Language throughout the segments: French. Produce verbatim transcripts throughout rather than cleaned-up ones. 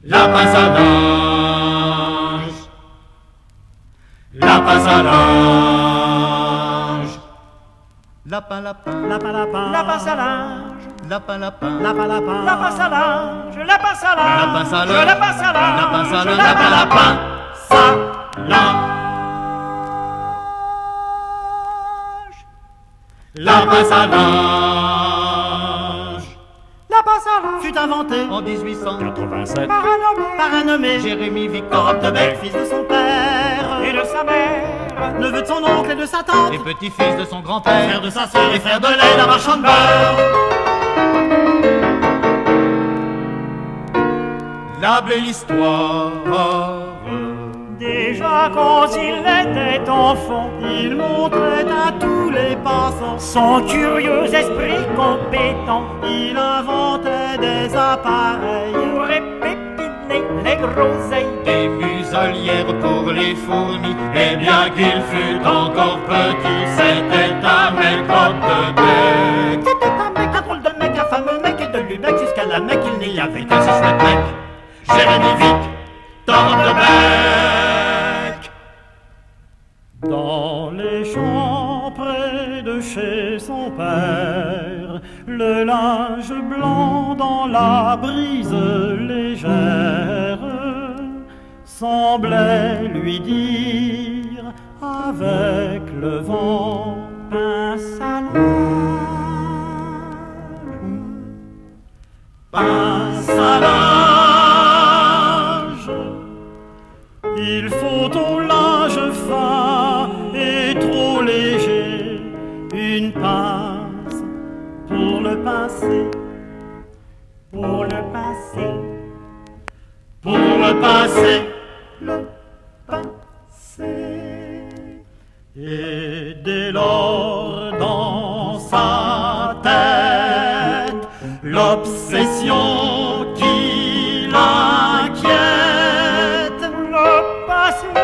La pince à linge, la pince à linge. Lapin, lapin, lapin, lapin, la pince à linge, lapin, lapin, lapin, lapin, la pince à linge, la pince à linge, la pince à linge, la pince à linge, la pince à linge, lapin, lapin, Ça, linge. La pince à linge. la pince à linge fut inventée en dix-huit cent quatre-vingt-sept par un nommé par un nommé Jérémie Victor Opdebec, fils de son père, et de sa mère, neveu de son oncle et de sa tante, et petit-fils de son grand-père, frère de sa sœur et frère de lait d'un marchand de beurre. la belle histoire. déjà quand il était enfant, Il montrait à tous les passants son curieux esprit compétent il inventait des appareils pour épépiner les groseilles. Des muselières pour les fourmis, et bien qu'il fût encore petit, c'était un mec Opdebec. C'était un mec, un drôle de mec, un fameux mec, et de Lubeck jusqu'à la Mecque, il n'y avait qu'un six mec mec. Jérémie Victor Opdebec. Dans les champs près de chez son père, le linge blanc dans la brise légère semblait lui dire avec le vent: pince à linge, pince à linge. Il faut au linge fin et trop léger une pince pour le pincer, Pour le pincer, pour le pincer, le pincer. Et dès lors dans sa tête l'obsession qui l'inquiète, le passé,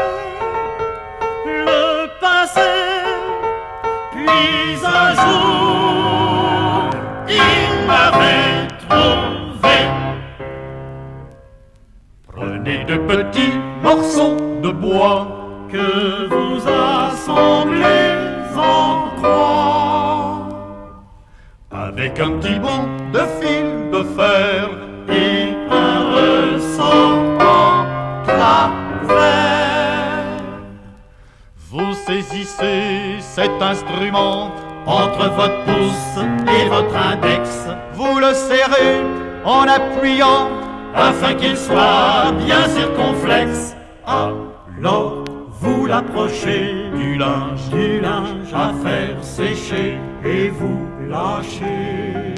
le passé. Puis un jour il m'avait trouvé. Prenez de petits morceaux de bois Que vous assemblez en croix, avec un petit bout de fil de fer et un ressort en travers. Vous saisissez cet instrument Entre votre pouce et votre index, vous le serrez en appuyant afin qu'il soit bien circonflexe. Alors vous l'approchez du linge. du linge à faire sécher et vous lâchez.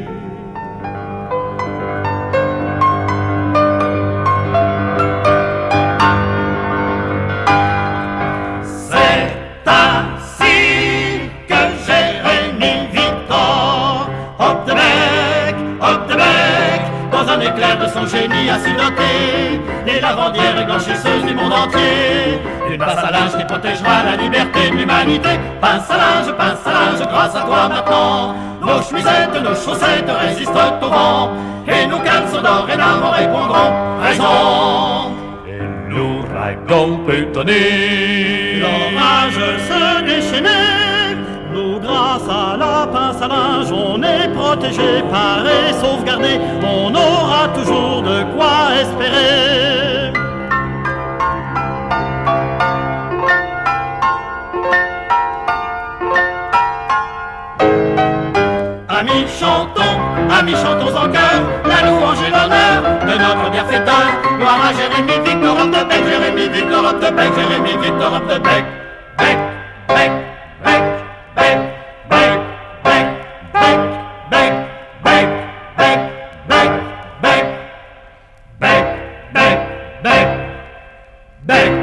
C'est ainsi que Jérémie Victor Opdebec, Opdebec, dans un éclair de son génie a su noter les lavandières blanchisseuses du monde entier. Une pince à linge qui protégera la liberté de l'humanité. Pince à linge, pince à linge, grâce à toi maintenant, nos chemisettes, nos chaussettes résistent au vent, et nos caleçons dorénavant répondront raison. Et nous raillons pétonnés. L'orage se déchaînait, nous grâce à la pince à linge on est protégé, paré, sauvegardé, on aura toujours de quoi espérer. Amis chantons, amis chantons en chœur la louange et l'honneur de notre bienfaiteur. Gloire à Jérémie Victor Opdebec, Jérémie Victor Opdebec, Jérémie Victor Opdebec. Bec, bec, bec, bec, bec, bec, bec, bec, bec, bec, bec, bec, bec, bec, bec, bec.